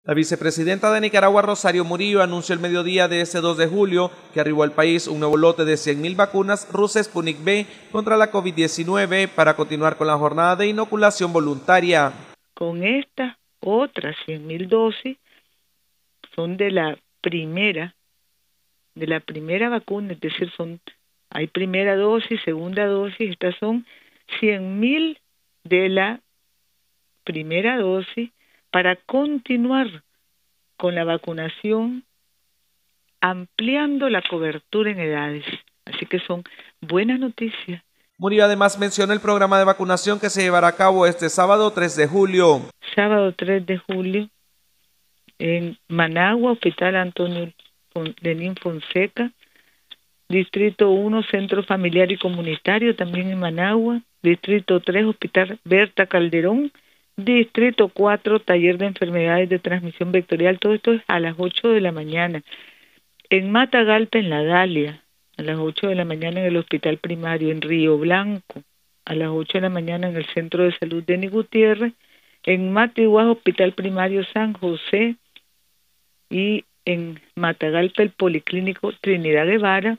La vicepresidenta de Nicaragua, Rosario Murillo, anunció el mediodía de este 2 de julio que arribó al país un nuevo lote de 100.000 vacunas rusas Sputnik V contra la COVID-19 para continuar con la jornada de inoculación voluntaria. Con estas otras 100.000 dosis son de la primera vacuna, es decir, hay primera dosis, segunda dosis, estas son 100.000 de la primera dosis para continuar con la vacunación, ampliando la cobertura en edades. Así que son buenas noticias. Murillo además mencionó el programa de vacunación que se llevará a cabo este sábado 3 de julio. Sábado 3 de julio en Managua, Hospital Antonio Lenín Fonseca, Distrito 1, Centro Familiar y Comunitario, también en Managua, Distrito 3, Hospital Berta Calderón, Distrito 4, Taller de Enfermedades de Transmisión Vectorial. Todo esto es a las 8 de la mañana. En Matagalpa, en La Dalia, a las 8 de la mañana en el Hospital Primario. En Río Blanco, a las 8 de la mañana en el Centro de Salud Denis Gutiérrez. En Matiguá, Hospital Primario San José. Y en Matagalpa, el Policlínico Trinidad Guevara.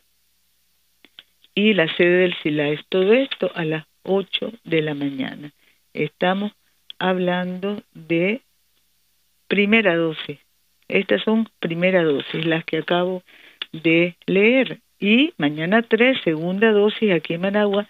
Y la sede del SILAES. Todo esto a las 8 de la mañana. Estamos hablando de primera dosis. Estas son primera dosis, las que acabo de leer. Y mañana 3, segunda dosis aquí en Managua,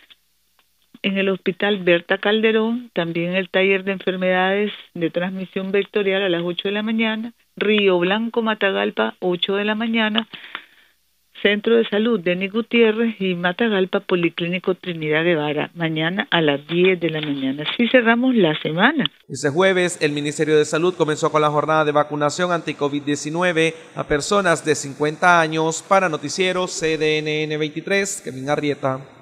en el Hospital Berta Calderón, también el Taller de Enfermedades de Transmisión Vectorial a las 8 de la mañana, Río Blanco, Matagalpa, 8 de la mañana, Centro de Salud Denis Gutiérrez y Matagalpa, Policlínico Trinidad Guevara, mañana a las 10 de la mañana. Así cerramos la semana. Este jueves, el Ministerio de Salud comenzó con la jornada de vacunación anti-COVID-19 a personas de 50 años. Para Noticiero CDNN 23, Kevin Arrieta.